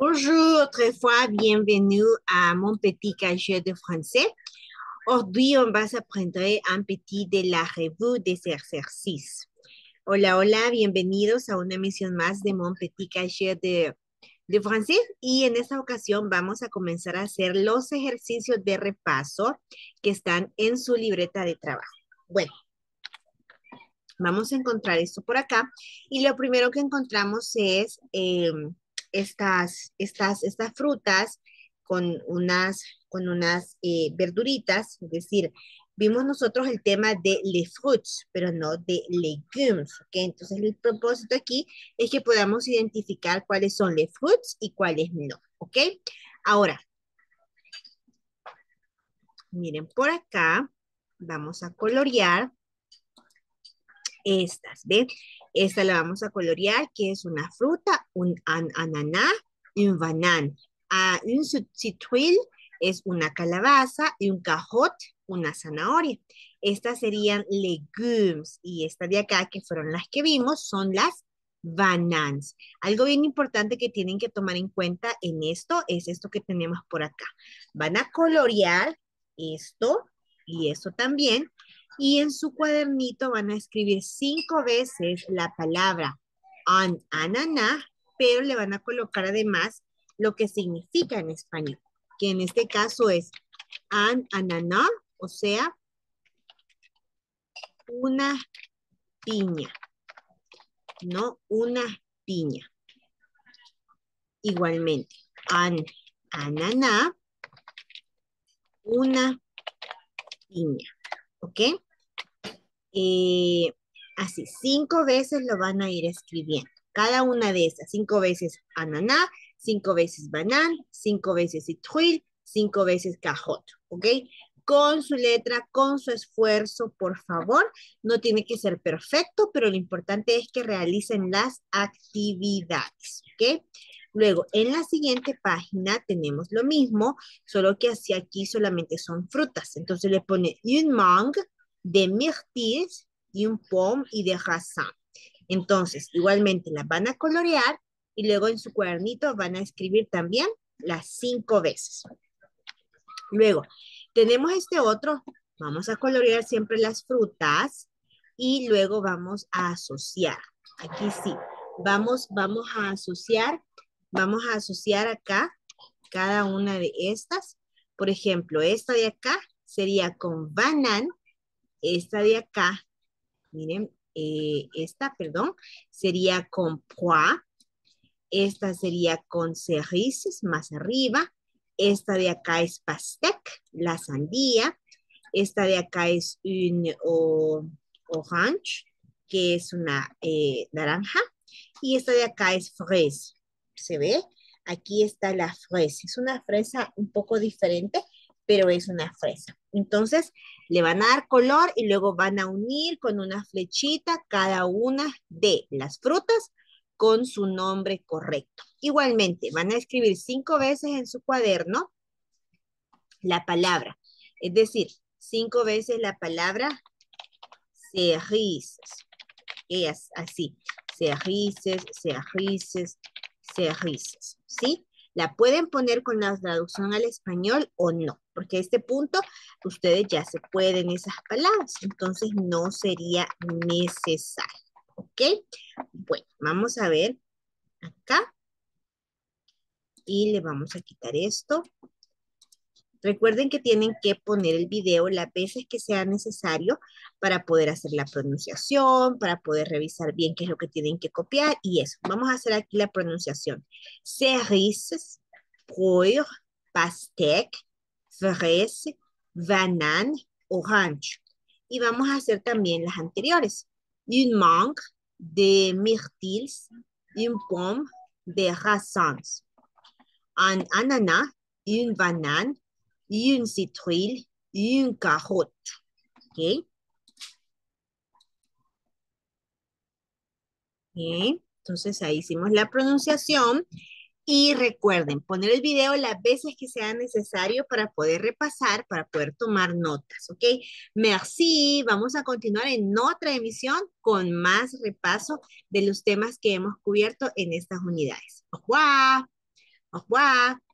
Bonjour, autrefois, bienvenue à mon petit casier de français. Aujourd'hui, on va s'apprendre un petit de la revue des exercices. Hola, hola, bienvenidos a una emisión más de mon petit casier de francés. Y en esta ocasión vamos a comenzar a hacer los ejercicios de repaso que están en su libreta de trabajo. Bueno, vamos a encontrar esto por acá. Y lo primero que encontramos es estas frutas con unas verduritas, es decir, vimos nosotros el tema de les fruits, pero no de legumes, ¿ok? Entonces el propósito aquí es que podamos identificar cuáles son les fruits y cuáles no, ¿ok? Ahora, miren por acá, vamos a colorear estas, ¿ve? Esta la vamos a colorear, que es una fruta, un ananá y un banán. Un citrull es una calabaza y un cajot, una zanahoria. Estas serían legumes y estas de acá, que fueron las que vimos, son las bananas. Algo bien importante que tienen que tomar en cuenta en esto es esto que tenemos por acá. Van a colorear esto y esto también, y en su cuadernito van a escribir 5 veces la palabra ananá, pero le van a colocar además lo que significa en español, que en este caso es ananá, o sea, una piña, ¿no? Una piña. Igualmente, ananá, una piña, ¿ok? Así, 5 veces lo van a ir escribiendo. Cada una de esas, 5 veces ananá, 5 veces banán, 5 veces citrull, 5 veces cajot, ¿ok? Con su letra, con su esfuerzo, por favor. No tiene que ser perfecto, pero lo importante es que realicen las actividades, ¿ok? Luego, en la siguiente página tenemos lo mismo, solo que hacia aquí solamente son frutas. Entonces le pone une mangue, de mirtilles y un pomme y de raisin. Entonces, igualmente las van a colorear y luego en su cuadernito van a escribir también las 5 veces. Luego, tenemos este otro, vamos a colorear siempre las frutas y luego vamos a asociar. Aquí sí, vamos a asociar acá cada una de estas. Por ejemplo, esta de acá sería con banán. Esta de acá, miren, perdón, sería con pois. Esta sería con cerises, más arriba. Esta de acá es pastèque, la sandía. Esta de acá es un orange, que es una naranja. Y esta de acá es fraise. ¿Se ve? Aquí está la fresa. Es una fresa un poco diferente, pero es una fresa. Entonces, le van a dar color y luego van a unir con una flechita cada una de las frutas con su nombre correcto. Igualmente, van a escribir 5 veces en su cuaderno la palabra. Es decir, 5 veces la palabra cerises. Es así. Cerises, cerises, cerises. ¿Sí? La pueden poner con la traducción al español o no, porque a este punto ustedes ya se pueden esas palabras, entonces no sería necesario. ¿Ok? Bueno, vamos a ver acá y le vamos a quitar esto. Recuerden que tienen que poner el video las veces que sea necesario para poder hacer la pronunciación, para poder revisar bien qué es lo que tienen que copiar y eso. Vamos a hacer aquí la pronunciación. Cerises, poire, pastèque, fraise, banane, orange. Y vamos a hacer también las anteriores. Une mangue, de myrtilles, une pomme, de raisins. Un ananas, une banane, une citrouille, une carotte. ¿Ok? ¿Ok? Entonces ahí hicimos la pronunciación y recuerden poner el video las veces que sea necesario para poder repasar, para poder tomar notas. ¿Ok? Merci. Vamos a continuar en otra emisión con más repaso de los temas que hemos cubierto en estas unidades. Au revoir. Au revoir.